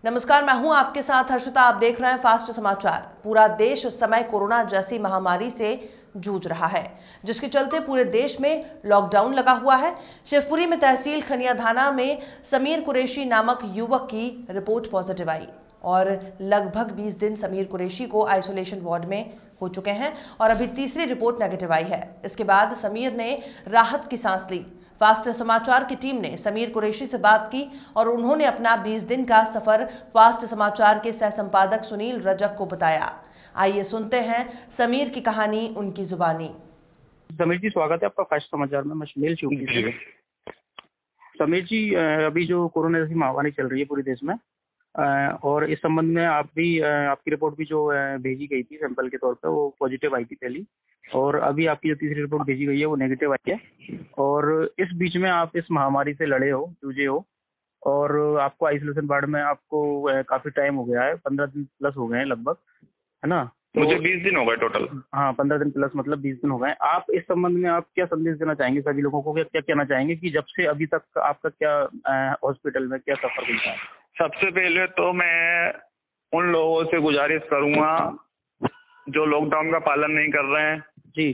नमस्कार, मैं हूं आपके साथ हर्षिता। आप देख रहे हैं फास्ट समाचार। पूरा देश इस समय कोरोना जैसी महामारी से जूझ रहा है, जिसके चलते पूरे देश में लॉकडाउन लगा हुआ है। शिवपुरी में तहसील खनियाधाना में समीर कुरैशी नामक युवक की रिपोर्ट पॉजिटिव आई और लगभग 20 दिन समीर कुरैशी को आइसोलेशन वार्ड में हो चुके हैं और अभी तीसरी रिपोर्ट नेगेटिव आई है। इसके बाद समीर ने राहत की सांस ली। फास्ट समाचार की टीम ने समीर कुरैशी से बात की और उन्होंने अपना 20 दिन का सफर फास्ट समाचार के सह संपादक सुनील रजक को बताया। आइए सुनते हैं समीर की कहानी उनकी जुबानी। समीर जी, स्वागत है आपका फास्ट समाचार में। मैं सुनील चौकी। समीर जी, अभी जो कोरोना जैसी महामारी चल रही है पूरे देश में, और इस संबंध में आपकी रिपोर्ट भी जो भेजी गई थी सैंपल के तौर पर, वो पॉजिटिव आई थी पहली, और अभी आपकी जो तीसरी रिपोर्ट भेजी गई है वो नेगेटिव आई है। और इस बीच में आप इस महामारी से लड़े हो, जूझे हो, और आपको आइसोलेशन वार्ड में आपको काफी टाइम हो गया है, 15 दिन प्लस हो गए हैं लगभग, है ना? तो मुझे 20 दिन हो गए टोटल। हाँ, 15 दिन प्लस मतलब 20 दिन हो गए। आप इस संबंध में आप क्या संदेश देना चाहेंगे सभी लोगों को? क्या कहना चाहेंगे कि जब से अभी तक आपका क्या हॉस्पिटल में क्या सफर मिलता है? सबसे पहले तो मैं उन लोगों से गुजारिश करूंगा जो लॉकडाउन का पालन नहीं कर रहे हैं। जी,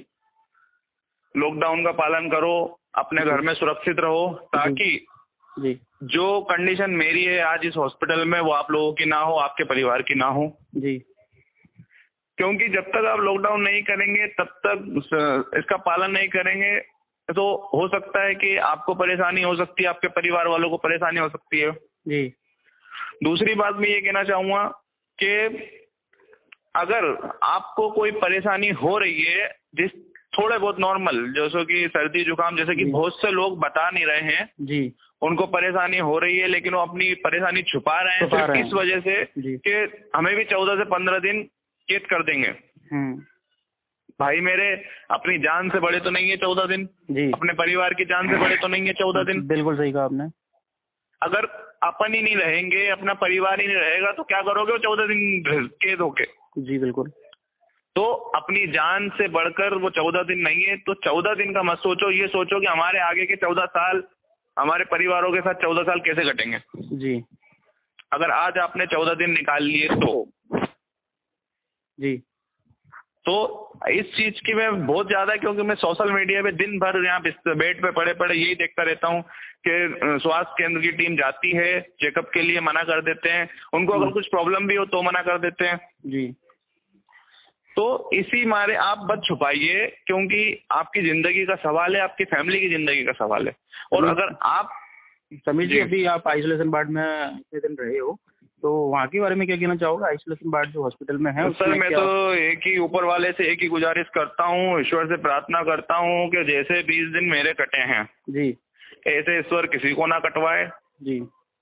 लॉकडाउन का पालन करो, अपने घर में सुरक्षित रहो, ताकि जी, जो कंडीशन मेरी है आज इस हॉस्पिटल में वो आप लोगों की ना हो, आपके परिवार की ना हो। जी, क्योंकि जब तक आप लॉकडाउन नहीं करेंगे, तब तक इसका पालन नहीं करेंगे, तो हो सकता है कि आपको परेशानी हो सकती है, आपके परिवार वालों को परेशानी हो सकती है। जी। दूसरी बात मैं ये कहना चाहूंगा कि अगर आपको कोई परेशानी हो रही है, जिस थोड़े बहुत नॉर्मल, जैसे कि सर्दी जुकाम, जैसे कि बहुत से लोग बता नहीं रहे हैं जी, उनको परेशानी हो रही है, लेकिन वो अपनी परेशानी छुपा रहे हैं सिर्फ इस वजह से कि हमें भी 14 से 15 दिन कैद कर देंगे। भाई मेरे, अपनी जान से बड़े तो नहीं है 14 दिन जी, अपने परिवार की जान से बड़े तो नहीं है 14 दिन। बिल्कुल सही कहा आपने। अगर अपन ही नहीं रहेंगे, अपना परिवार ही नहीं रहेगा, तो क्या करोगे वो 14 दिन कैद होके? जी बिल्कुल। तो अपनी जान से बढ़कर वो 14 दिन नहीं है, तो 14 दिन का मत सोचो, ये सोचो कि हमारे आगे के 14 साल हमारे परिवारों के साथ 14 साल कैसे कटेंगे। जी, अगर आज आपने 14 दिन निकाल लिए तो इस चीज की मैं बहुत ज्यादा, क्योंकि मैं सोशल मीडिया पे दिन भर यहाँ बेड पे पड़े पड़े यही देखता रहता हूँ कि स्वास्थ्य केंद्र की टीम जाती है, चेकअप के लिए मना कर देते हैं, उनको अगर कुछ प्रॉब्लम भी हो तो मना कर देते हैं जी। तो इसी मारे आप मत छुपाइए, क्योंकि आपकी जिंदगी का सवाल है, आपकी फैमिली की जिंदगी का सवाल है। और अगर आप समीर जी, अभी आप आइसोलेशन वार्ड में इतने दिन रहे हो, तो वहाँ के बारे में क्या कहना चाहोगे? आइसोलेशन वार्ड जो हॉस्पिटल में है सर, मैं तो एक ही ऊपर वाले से एक ही गुजारिश करता हूँ, ईश्वर से प्रार्थना करता हूँ कि जैसे 20 दिन मेरे कटे हैं जी, ऐसे ईश्वर किसी को ना कटवाए जी।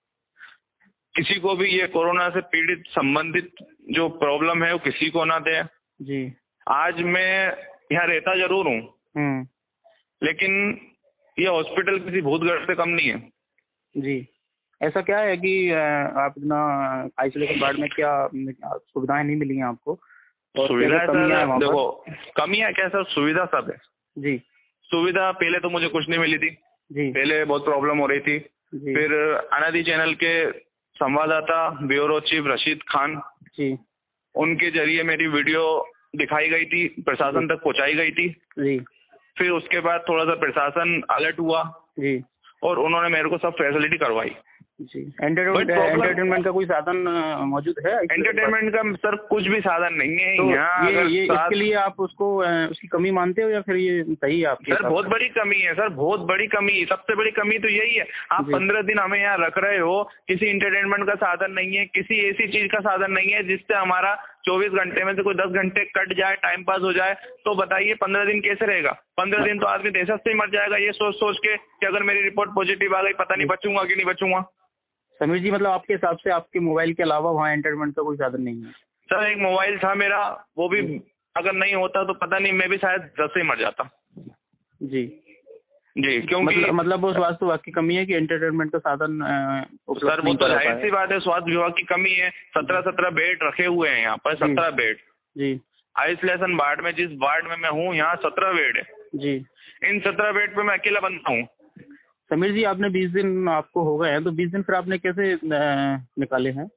किसी को भी ये कोरोना से पीड़ित संबंधित जो प्रॉब्लम है वो किसी को ना दे जी। आज मैं यहाँ रहता जरूर हूँ, लेकिन ये हॉस्पिटल किसी भूतगढ़ से कम नहीं है जी। ऐसा क्या है कि आप इतना आइसोलेशन वार्ड में क्या सुविधाएं नहीं मिली हैं आपको? सुविधा देखो, कमियां क्या सर, सुविधा सब है जी। सुविधा पहले तो मुझे कुछ नहीं मिली थी जी, पहले बहुत प्रॉब्लम हो रही थी जी। फिर अनादि चैनल के संवाददाता ब्यूरो चीफ रशीद खान जी, उनके जरिए मेरी वीडियो दिखाई गई थी, प्रशासन तक पहुंचाई गई थी जी। फिर उसके बाद थोड़ा सा प्रशासन अलर्ट हुआ जी, और उन्होंने मेरे को सब फैसिलिटी करवाई जी। एंटरटेनमेंट का कोई साधन मौजूद है? एंटरटेनमेंट का सर कुछ भी साधन नहीं है तो यहाँ। ये इसके लिए आप उसकी कमी मानते हो या फिर ये सही है आपके? सर बहुत बड़ी कमी है सर, बहुत बड़ी कमी। सबसे बड़ी कमी तो यही है, आप 15 दिन हमें यहाँ रख रहे हो, किसी एंटरटेनमेंट का साधन नहीं है, किसी ऐसी चीज का साधन नहीं है जिससे हमारा 24 घंटे में से कोई 10 घंटे कट जाए, टाइम पास हो जाए। तो बताइए 15 दिन कैसे रहेगा? 15 दिन तो आदमी दहशत से ही मर जाएगा, ये सोच सोच के कि अगर मेरी रिपोर्ट पॉजिटिव आ गई, पता नहीं बचूंगा कि नहीं बचूंगा। समीर जी, मतलब आपके हिसाब से आपके मोबाइल के अलावा वहाँ एंटरटेनमेंट का कोई साधन नहीं है? सर एक मोबाइल था मेरा, वो भी अगर नहीं होता तो पता नहीं, मैं भी शायद 10 से ही मर जाता जी जी। क्योंकि मतलब वो स्वास्थ्य विभाग की कमी है कि एंटरटेनमेंट का साधन सर वो तो जाहिर सी बात है, स्वास्थ्य विभाग की कमी है। 17 बेड रखे हुए हैं यहाँ पर, 17 बेड जी। आइसोलेशन वार्ड में, जिस वार्ड में मैं हूँ, यहाँ 17 बेड है जी। इन 17 बेड पे मैं अकेला बंदा हूँ। समीर जी, आपने 20 दिन आपको हो गए हैं, तो 20 दिन फिर आपने कैसे निकाले हैं?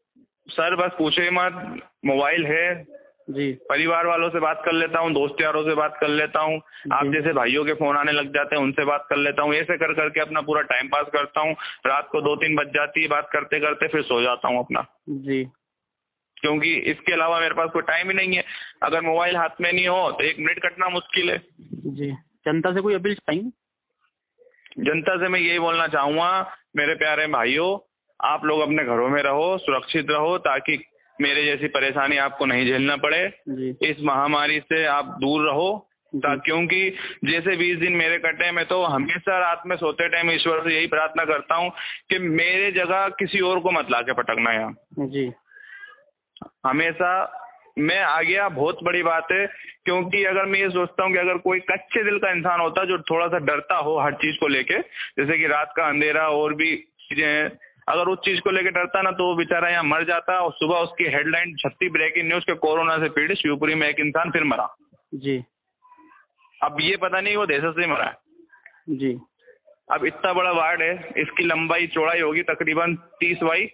सर बस पूछे ही मत, मोबाइल है जी, परिवार वालों से बात कर लेता हूँ, दोस्त यारों से बात कर लेता हूँ, आप जैसे भाइयों के फोन आने लग जाते हैं उनसे बात कर लेता हूँ, ऐसे कर करके अपना पूरा टाइम पास करता हूँ। रात को 2-3 बज जाती है, बात करते करते फिर सो जाता हूँ अपना। जी, क्योंकि इसके अलावा मेरे पास कोई टाइम ही नहीं है। अगर मोबाइल हाथ में नहीं हो तो 1 मिनट कटना मुश्किल है। जी। जनता से कोई अपील चाहिए? जनता से मैं यही बोलना चाहूंगा, मेरे प्यारे भाइयों, आप लोग अपने घरों में रहो, सुरक्षित रहो, ताकि मेरे जैसी परेशानी आपको नहीं झेलना पड़े। इस महामारी से आप दूर रहो, क्योंकि जैसे 20 दिन मेरे कटे, मैं तो हमेशा रात में सोते टाइम ईश्वर से यही प्रार्थना करता हूँ कि मेरे जगह किसी और को मत लाके पटकना यहाँ। जी, हमेशा मैं आ गया, बहुत बड़ी बात है। क्योंकि अगर मैं ये सोचता हूँ कि अगर कोई कच्चे दिल का इंसान होता जो थोड़ा सा डरता हो हर चीज को लेके, जैसे कि रात का अंधेरा और भी चीजें हैं, अगर उस चीज को लेकर डरता ना तो वो बेचारा यहाँ मर जाता और सुबह उसकी हेडलाइन छत्ती ब्रेकिंग न्यूज के कोरोना से पीड़ित शिवपुरी में एक इंसान फिर मरा। जी। अब ये पता नहीं वो देश से मरा है। जी। अब इतना बड़ा वार्ड है, इसकी लंबाई चौड़ाई होगी तकरीबन 30 बाई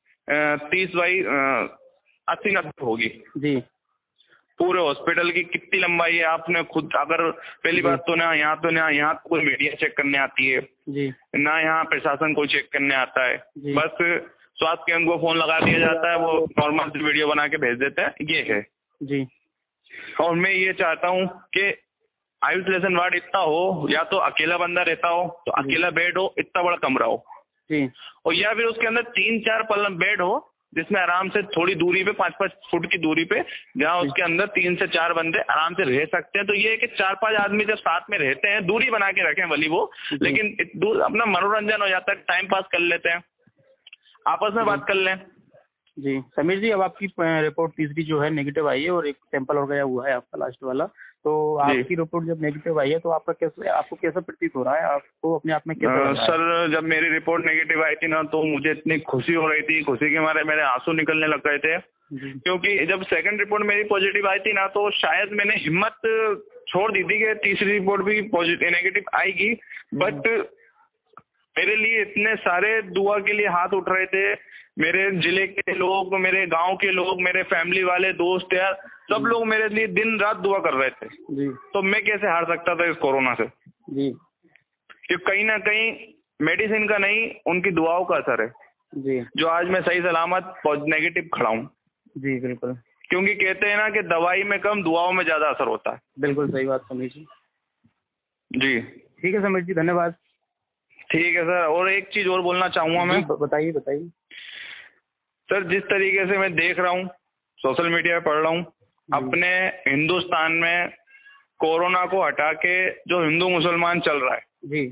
80-90 होगी। जी। पूरे हॉस्पिटल की कितनी लंबाई है आपने खुद, अगर पहली बात तो ना यहाँ कोई मीडिया चेक करने आती है जी, ना यहाँ प्रशासन को चेक करने आता है। बस स्वास्थ्य केंद्र को फोन लगा दिया जाता है, वो नॉर्मल वीडियो बना के भेज देते हैं, ये है। जी। और मैं ये चाहता हूँ कि आइसोलेशन वार्ड इतना हो, या तो अकेला बंदा रहता हो तो अकेला बेड हो, इतना बड़ा कमरा हो जी, और या फिर उसके अंदर 3-4 बेड हो जिसमें आराम से थोड़ी दूरी पे 5-5 फुट की दूरी पे, जहाँ उसके अंदर 3 से 4 बंदे आराम से रह सकते हैं। तो ये है कि 4-5 आदमी जब साथ में रहते हैं, दूरी बना के रखें भली वो, लेकिन अपना मनोरंजन हो जाता है, टाइम पास कर लेते हैं, आपस में बात कर लें। जी। समीर जी, अब आपकी रिपोर्ट तीसरी जो है नेगेटिव आई है और एक सैंपल और गया हुआ है आपका लास्ट वाला, तो आपकी रिपोर्ट जब नेगेटिव आई है तो आपको कैसा प्रतीत हो रहा है? आपको अपने आप में कैसा लग रहा है? सर, जब मेरी रिपोर्ट नेगेटिव आई थी ना तो मुझे इतनी खुशी हो रही थी, खुशी के मारे मेरे आंसू निकलने लग गए थे। क्योंकि जब सेकंड रिपोर्ट मेरी पॉजिटिव आई थी ना तो शायद मैंने हिम्मत छोड़ दी थी कि तीसरी रिपोर्ट भी नेगेटिव आएगी, बट मेरे लिए इतने सारे दुआ के लिए हाथ उठ रहे थे, मेरे जिले के लोग, मेरे गांव के लोग, मेरे फैमिली वाले, दोस्त यार, सब लोग मेरे लिए दिन रात दुआ कर रहे थे। जी। तो मैं कैसे हार सकता था इस कोरोना से? जी। क्योंकि कहीं ना कहीं मेडिसिन का नहीं, उनकी दुआओं का असर है जी, जो आज मैं सही सलामत नेगेटिव खड़ा हूँ। जी बिल्कुल। क्योंकि कहते हैं ना कि दवाई में कम दुआओं में ज्यादा असर होता है। बिल्कुल सही बात समीर जी। जी ठीक है समीर जी, धन्यवाद। ठीक है सर, और एक चीज और बोलना चाहूंगा मैं। बताइए बताइए। सर, जिस तरीके से मैं देख रहा हूँ, सोशल मीडिया पे पढ़ रहा हूँ, अपने हिंदुस्तान में कोरोना को हटा के जो हिंदू मुसलमान चल रहा है जी,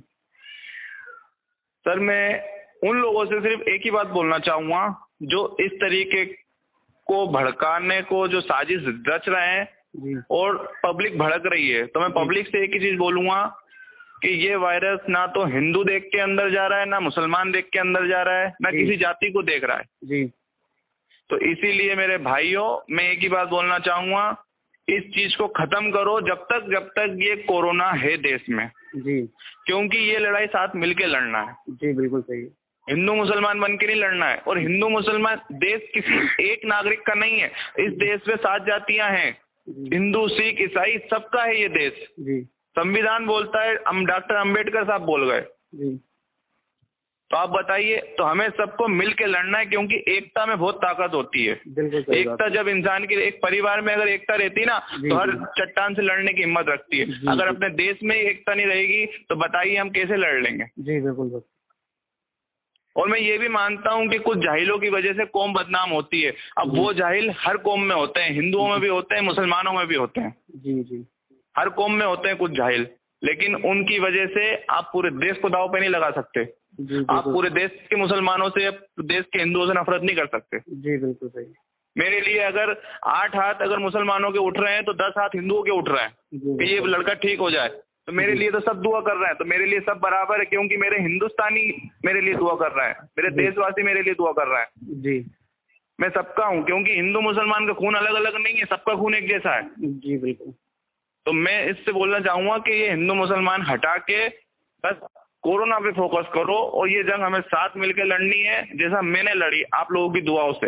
सर मैं उन लोगों से सिर्फ एक ही बात बोलना चाहूंगा जो इस तरीके को भड़काने को जो साजिश रच रहे हैं जी, और पब्लिक भड़क रही है, तो मैं पब्लिक से एक ही चीज बोलूंगा कि ये वायरस ना तो हिंदू देख के अंदर जा रहा है, ना मुसलमान देख के अंदर जा रहा है, ना किसी जाति को देख रहा है जी। तो इसीलिए मेरे भाइयों, मैं एक ही बात बोलना चाहूंगा, इस चीज को खत्म करो जब तक ये कोरोना है देश में जी, क्योंकि ये लड़ाई साथ मिलके लड़ना है। जी बिल्कुल सही। हिंदू मुसलमान बन के नहीं लड़ना है, और हिंदू मुसलमान देश किसी एक नागरिक का नहीं है, इस देश में 7 जातियां हैं, हिंदू सिख ईसाई सबका है ये देश। जी, संविधान बोलता है, डॉक्टर अंबेडकर साहब बोल गए। जी, तो आप बताइए, तो हमें सबको मिल के लड़ना है क्योंकि एकता में बहुत ताकत होती है। एकता जब इंसान की, एक परिवार में अगर एकता रहती ना तो हर चट्टान से लड़ने की हिम्मत रखती है। अगर अपने देश में एकता नहीं रहेगी तो बताइए हम कैसे लड़ लेंगे? जी बिल्कुल। और मैं ये भी मानता हूँ कि कुछ जाहिलों की वजह से कौम बदनाम होती है। अब वो जाहिल हर कौम में होते हैं, हिंदुओं में भी होते हैं, मुसलमानों में भी होते हैं। जी जी, हर कौम में होते हैं कुछ जाहिल, लेकिन उनकी वजह से आप पूरे देश को दांव पे नहीं लगा सकते। आप पूरे देश के मुसलमानों से, देश के हिंदुओं से नफरत नहीं कर सकते। जी बिल्कुल सही। मेरे लिए अगर 8 हाथ अगर मुसलमानों के उठ रहे हैं तो 10 हाथ हिंदुओं के उठ रहे हैं कि ये लड़का ठीक हो जाए, तो मेरे लिए तो सब दुआ कर रहे हैं, तो मेरे लिए सब बराबर है क्योंकि मेरे हिंदुस्तानी मेरे लिए दुआ कर रहे हैं, मेरे देशवासी मेरे लिए दुआ कर रहे हैं। जी, मैं सबका हूँ क्योंकि हिंदू मुसलमान का खून अलग अलग नहीं है, सबका खून एक जैसा है। जी बिल्कुल। तो मैं इससे बोलना चाहूंगा कि ये हिंदू मुसलमान हटा के बस कोरोना पे फोकस करो, और ये जंग हमें साथ मिलकर लड़नी है, जैसा मैंने लड़ी आप लोगों की दुआओं से।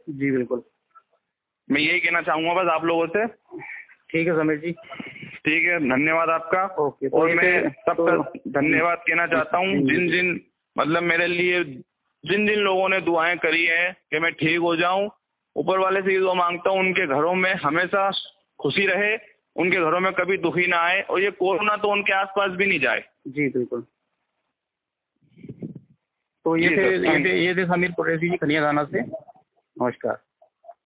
जी बिल्कुल, मैं यही कहना चाहूंगा बस आप लोगों से। ठीक है समीर जी, ठीक है, धन्यवाद आपका। ओके। और मैं सबका धन्यवाद कहना चाहता हूँ जिन मतलब मेरे लिए जिन लोगों ने दुआएं करी है कि मैं ठीक हो जाऊं। ऊपर वाले से ये दुआ मांगता हूँ उनके घरों में हमेशा खुशी रहे, उनके घरों में कभी दुखी ना आए और ये कोरोना तो उनके आसपास भी नहीं जाए। जी बिल्कुल। तो ये थे समीर कुरैशी जी खनिया थाना से। नमस्कार।